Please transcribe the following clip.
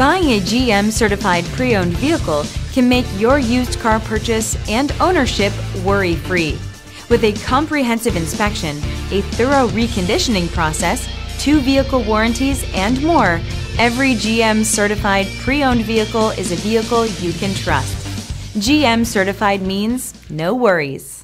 Buying a GM Certified Pre-Owned vehicle can make your used car purchase and ownership worry-free. With a comprehensive inspection, a thorough reconditioning process, 2 vehicle warranties, and more, every GM Certified Pre-Owned vehicle is a vehicle you can trust. GM Certified means no worries.